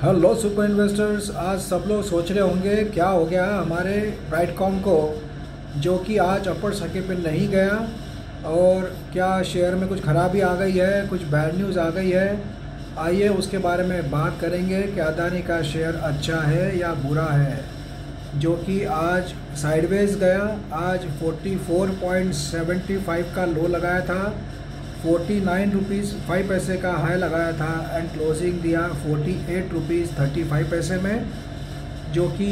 Hello super investors. आज सब लोग सोच रहे होंगे क्या हो गया हमारे ब्राइटकॉम को, जो कि आज अपर सर्किट पे नहीं गया, और क्या शेयर में कुछ खराबी आ गई है, कुछ बैड न्यूज़ आ गई है। आइए उसके बारे में बात करेंगे कि अदानी का शेयर अच्छा है या बुरा है, जो कि आज साइडवेज गया। आज 44.75 का लो लगाया था, 49 रुपीज़ 5 पैसे का हाई लगाया था एंड क्लोजिंग दिया 48 रुपीज़ 35 पैसे में, जो कि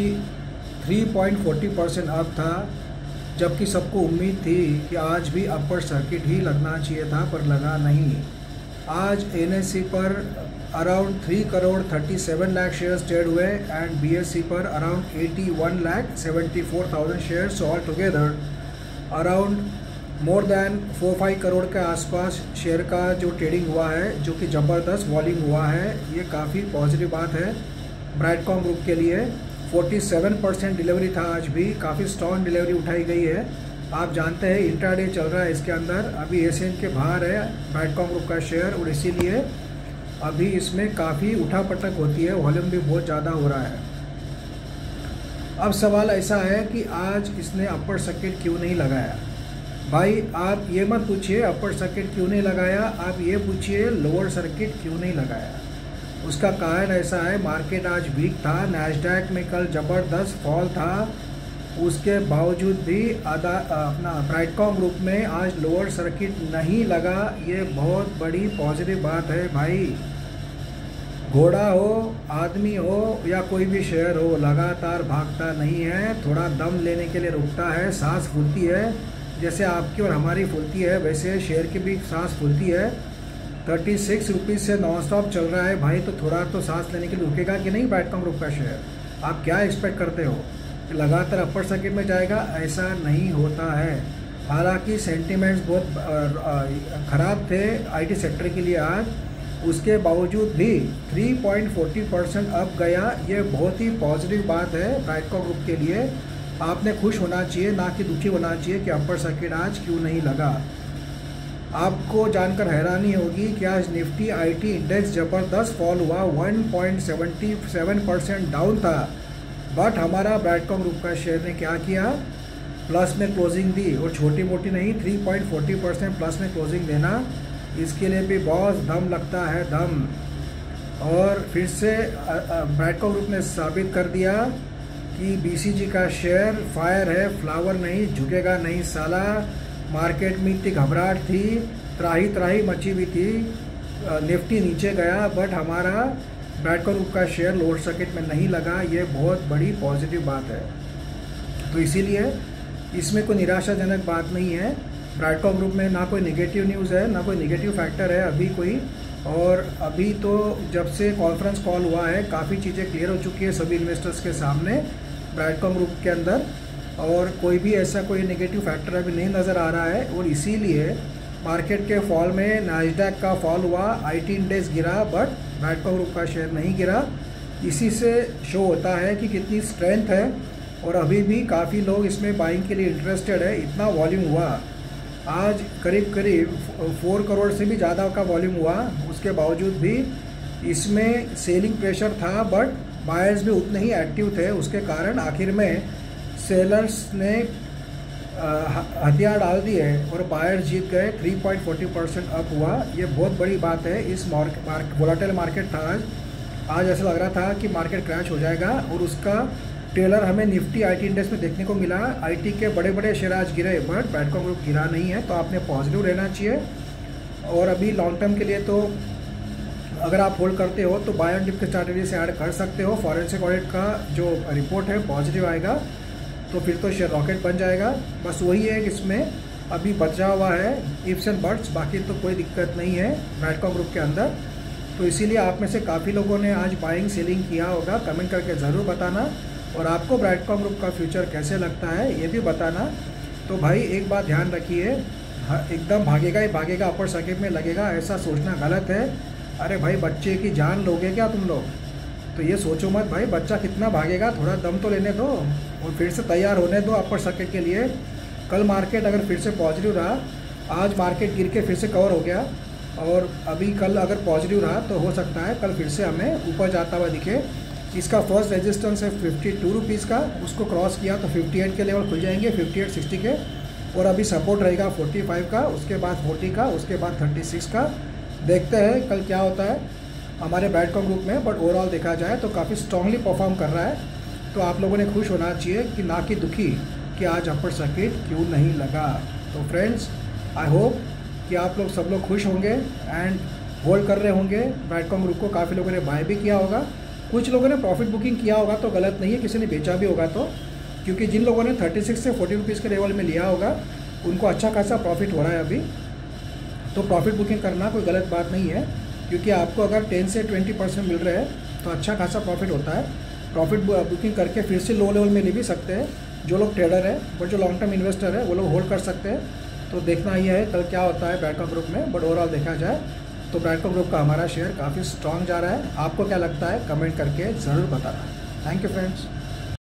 3.40% अप था। जबकि सबको उम्मीद थी कि आज भी अपर सर्किट ही लगना चाहिए था, पर लगा नहीं। आज एनएससी पर around 3 crore 37 lakh shares trade हुए एंड बीएससी पर around 81,74,000 shares. All together around more than 4-5 crore के आसपास शेयर का जो ट्रेडिंग हुआ है, जो कि ज़बरदस्त वॉल्यूम हुआ है। ये काफ़ी पॉजिटिव बात है ब्राइटकॉम ग्रुप के लिए। 47% डिलीवरी था, आज भी काफ़ी स्ट्रॉन्ग डिलीवरी उठाई गई है। आप जानते हैं इंट्राडे चल रहा है, इसके अंदर अभी एशियन के बाहर है ब्राइटकॉम ग्रुप का शेयर, और इसीलिए अभी इसमें काफ़ी उठापटक होती है, वॉल्यूम भी बहुत ज़्यादा हो रहा है। अब सवाल ऐसा है कि आज इसने अपर सर्किट क्यों नहीं लगाया। भाई आप ये मत पूछिए अपर सर्किट क्यों नहीं लगाया, आप ये पूछिए लोअर सर्किट क्यों नहीं लगाया। उसका कारण ऐसा है, मार्केट आज वीक था, नैस्डैक में कल ज़बरदस्त फॉल था, उसके बावजूद भी अपना ब्राइटकॉम ग्रुप में आज लोअर सर्किट नहीं लगा। ये बहुत बड़ी पॉजिटिव बात है भाई। घोड़ा हो, आदमी हो या कोई भी शेयर हो, लगातार भागता नहीं है, थोड़ा दम लेने के लिए रुकता है, सांस फूलती है। जैसे आपकी और हमारी फूलती है, वैसे शेयर की भी सांस फूलती है। 36 रुपीज़ से नॉन स्टॉप चल रहा है भाई, तो थोड़ा तो सांस लेने के लिए रुकेगा कि नहीं ब्राइटकॉम ग्रुप का शेयर। आप क्या एक्सपेक्ट करते हो कि लगातार अपर सर्किट में जाएगा? ऐसा नहीं होता है। हालांकि सेंटिमेंट्स बहुत ख़राब थे आईटी सेक्टर के लिए आज, उसके बावजूद भी 3.40% अप गया। ये बहुत ही पॉजिटिव बात है ब्राइटकॉम ग्रुप के लिए। आपने खुश होना चाहिए, ना कि दुखी होना चाहिए कि अपर सर्किट आज क्यों नहीं लगा। आपको जानकर हैरानी होगी कि आज निफ्टी आईटी इंडेक्स ज़बरदस्त फॉल हुआ, 1.77% डाउन था, बट हमारा ब्राइटकॉम ग्रुप का शेयर ने क्या किया, प्लस में क्लोजिंग दी, और छोटी मोटी नहीं 3.40% प्लस में क्लोजिंग देना, इसके लिए भी बहुत दम लगता है, दम। और फिर से ब्राइटकॉम ग्रुप ने साबित कर दिया कि बीसीजी का शेयर फायर है, फ्लावर नहीं, झुकेगा नहीं साला। मार्केट में इतनी घबराहट थी, त्राही त्राही मची हुई थी, निफ्टी नीचे गया, बट हमारा ब्राइटकॉम ग्रुप का शेयर लोअर सर्किट में नहीं लगा। ये बहुत बड़ी पॉजिटिव बात है। तो इसीलिए इसमें कोई निराशाजनक बात नहीं है। ब्राइटकॉम ग्रुप में ना कोई नेगेटिव न्यूज़ है, ना कोई नेगेटिव फैक्टर है अभी कोई। और अभी तो जब से कॉन्फ्रेंस कॉल हुआ है, काफ़ी चीज़ें क्लियर हो चुकी है सभी इन्वेस्टर्स के सामने ब्राइटकॉम ग्रुप के अंदर, और कोई भी ऐसा कोई नेगेटिव फैक्टर अभी नहीं नज़र आ रहा है। और इसीलिए मार्केट के फॉल में नैस्डैक का फॉल हुआ, आईटी इंडेक्स गिरा, बट ब्राइटकॉम ग्रुप का शेयर नहीं गिरा। इसी से शो होता है कि कितनी स्ट्रेंथ है, और अभी भी काफ़ी लोग इसमें बाइंग के लिए इंटरेस्टेड है। इतना वॉल्यूम हुआ आज, करीब करीब 4 करोड़ से भी ज़्यादा का वॉल्यूम हुआ, उसके बावजूद भी इसमें सेलिंग प्रेशर था, बट बायर्स भी उतने ही एक्टिव थे। उसके कारण आखिर में सेलर्स ने हथियार डाल दिए और बायर्स जीत गए, 3.40% अप हुआ। ये बहुत बड़ी बात है। इस वोलेटाइल मार्केट था आज ऐसा लग रहा था कि मार्केट क्रैश हो जाएगा, और उसका ट्रेलर हमें निफ्टी आईटी इंडेक्स में देखने को मिला। आईटी के बड़े बड़े शेयर आज गिरे, बट ब्राइटकॉम ग्रुप गिरा नहीं है। तो आपने पॉजिटिव रहना चाहिए। और अभी लॉन्ग टर्म के लिए तो अगर आप होल्ड करते हो तो बाय एंड डिप के स्ट्रैटेजी से ऐड कर सकते हो। फॉरेंसिक ऑडिट का जो रिपोर्ट है पॉजिटिव आएगा तो फिर तो शेयर रॉकेट बन जाएगा। बस वही है कि इसमें अभी बचा हुआ है इफ्स एंड बट्स, बाकी तो कोई दिक्कत नहीं है ब्राइटकॉम ग्रुप के अंदर। तो इसीलिए आप में से काफ़ी लोगों ने आज बाइंग सेलिंग किया होगा, कमेंट करके ज़रूर बताना। और आपको ब्राइटकॉम ग्रुप का फ्यूचर कैसे लगता है ये भी बताना। तो भाई एक बात ध्यान रखिए, एकदम भागेगा ही भागेगा, अपर सर्किट में लगेगा, ऐसा सोचना गलत है। अरे भाई बच्चे की जान लोगे क्या तुम लोग? तो ये सोचो मत भाई बच्चा कितना भागेगा, थोड़ा दम तो लेने दो और फिर से तैयार होने दो अपर सर्किट के लिए। कल मार्केट अगर फिर से पॉजिटिव रहा, आज मार्केट गिर के फिर से कवर हो गया, और अभी कल अगर पॉजिटिव रहा तो हो सकता है कल फिर से हमें ऊपर जाता हुआ दिखे। इसका फर्स्ट रेजिस्टेंस है 52 रुपीज़ का, उसको क्रॉस किया तो 58 के लेवल खुल जाएंगे, 58.60 के। और अभी सपोर्ट रहेगा 45 का, उसके बाद 40 का, उसके बाद 36 का। देखते हैं कल क्या होता है हमारे बैटकॉम ग्रुप में। बट ओवरऑल देखा जाए तो काफ़ी स्ट्रांगली परफॉर्म कर रहा है। तो आप लोगों ने खुश होना चाहिए कि ना कि दुखी कि आज अपर सर्किट क्यों नहीं लगा। तो फ्रेंड्स, आई होप कि आप लोग सब लोग खुश होंगे एंड होल्ड कर रहे होंगे बैटकॉम ग्रुप को। काफ़ी लोगों ने बाय भी किया होगा, कुछ लोगों ने प्रॉफिट बुकिंग किया होगा, तो गलत नहीं है, किसी ने बेचा भी होगा। तो क्योंकि जिन लोगों ने 36 से 40 रुपीज़ के लेवल में लिया होगा उनको अच्छा खासा प्रॉफिट हो रहा है अभी। तो प्रॉफिट बुकिंग करना कोई गलत बात नहीं है, क्योंकि आपको अगर 10 से 20% मिल रहे हैं तो अच्छा खासा प्रॉफिट होता है। प्रॉफिट बुकिंग करके फिर से लो लेवल में ले भी सकते हैं जो लोग ट्रेडर है, बट जो लॉन्ग टर्म इन्वेस्टर है वो लोग होल्ड कर सकते हैं। तो देखना ही है कल क्या होता है बैटकॉम ग्रुप में। बट ओवरऑल देखा जाए तो बैटकॉम ग्रुप का हमारा शेयर काफ़ी स्ट्रांग जा रहा है। आपको क्या लगता है कमेंट करके ज़रूर बताना। Thank you friends.